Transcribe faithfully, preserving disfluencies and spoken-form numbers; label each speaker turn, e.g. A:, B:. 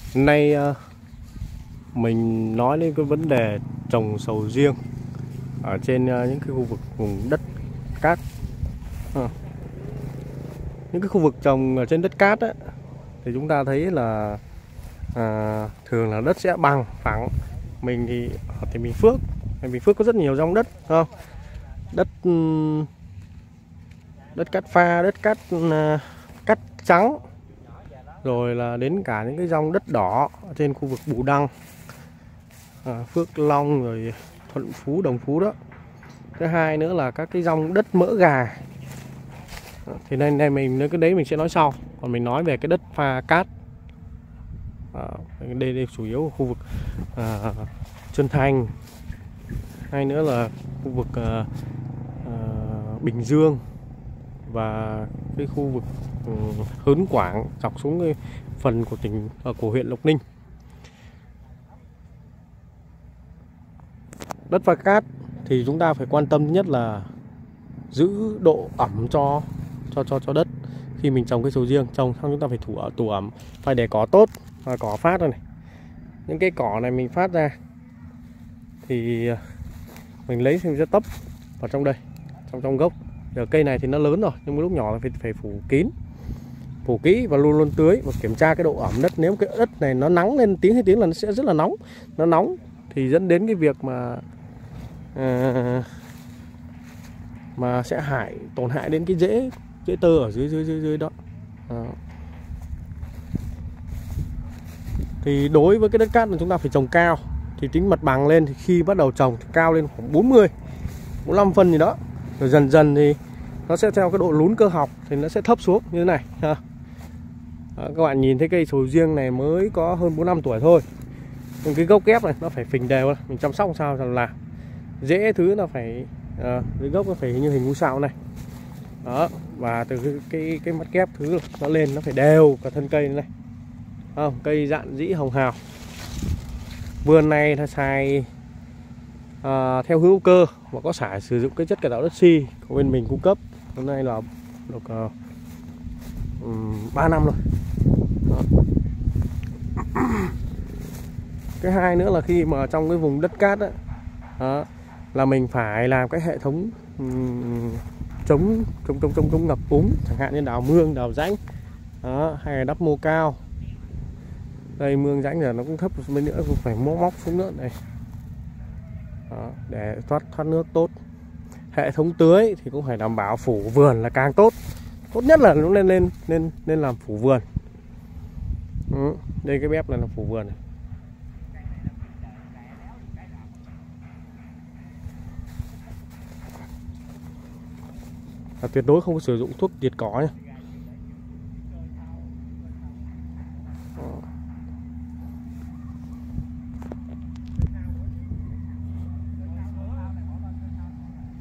A: Nay mình nói đến cái vấn đề trồng sầu riêng ở trên những cái khu vực vùng đất cát. À, những cái khu vực trồng ở trên đất cát ấy, thì chúng ta thấy là à, thường là đất sẽ bằng phẳng. Mình thì ở tỉnh Bình Phước, Bình Phước có rất nhiều dòng đất, không? Đất đất cát pha, đất cát cát trắng, rồi là đến cả những cái dòng đất đỏ trên khu vực Bù Đăng, à, Phước Long, rồi Thuận Phú, Đồng Phú đó. Thứ hai nữa là các cái dòng đất mỡ gà. Thì nên này mình cái đấy mình sẽ nói sau. Còn mình nói về cái đất pha cát, à, đây, đây chủ yếu khu vực à, Trơn Thành, hay nữa là khu vực à, à, Bình Dương và cái khu vực um, Hớn Quảng dọc xuống cái phần của tỉnh của huyện Lộc Ninh. Đất pha cát thì chúng ta phải quan tâm nhất là giữ độ ẩm cho cho cho cho đất. Khi mình trồng cây sầu riêng, trồng xong chúng ta phải thủ ở tủ ẩm, phải để cỏ tốt và cỏ phát ra này. Những cái cỏ này mình phát ra thì mình lấy thêm rất tấp vào trong đây, trong trong gốc. Giờ cây này thì nó lớn rồi, nhưng mà lúc nhỏ là phải phải phủ kín, phủ kỹ và luôn luôn tưới và kiểm tra cái độ ẩm đất. Nếu cái đất này nó nắng lên tiếng hay tiếng là nó sẽ rất là nóng, nó nóng thì dẫn đến cái việc mà à, mà sẽ hại tổn hại đến cái rễ rễ tơ ở dưới dưới dưới dưới đó. À. Thì đối với cái đất cát là chúng ta phải trồng cao, thì tính mặt bằng lên thì khi bắt đầu trồng thì cao lên khoảng bốn mươi, bốn mươi lăm phân gì đó, rồi dần dần thì nó sẽ theo cái độ lún cơ học thì nó sẽ thấp xuống như thế này. À. À, các bạn nhìn thấy cây sầu riêng này mới có hơn bốn năm tuổi thôi, nhưng cái gốc ghép này nó phải phình đều, mình chăm sóc sao là dễ thứ nó phải à, cái gốc nó phải như hình ngôi sao này đó, và từ cái cái, cái mắt ghép thứ nó lên nó phải đều cả thân cây này, không? Cây dạn dĩ hồng hào. Vườn này là xài à, theo hữu cơ và có xài sử dụng cái chất cải tạo đất xi của bên mình cung cấp. Hôm nay là được uh, um, ba năm rồi đó. Cái hai nữa là khi mà trong cái vùng đất cát ấy, đó, là mình phải làm cái hệ thống um, chống chống chống chống chống ngập úng, chẳng hạn như đào mương, đào rãnh đó, hay là đắp mô cao. Đây mương rãnh giờ nó cũng thấp bên nữa, cũng phải móc móc xuống nước này đó, để thoát thoát nước tốt. Hệ thống tưới thì cũng phải đảm bảo phủ vườn là càng tốt, tốt nhất là nó lên lên lên nên làm phủ vườn. Ừ, đây cái bếp này là phủ vườn này. Và tuyệt đối không có sử dụng thuốc diệt cỏ nhé.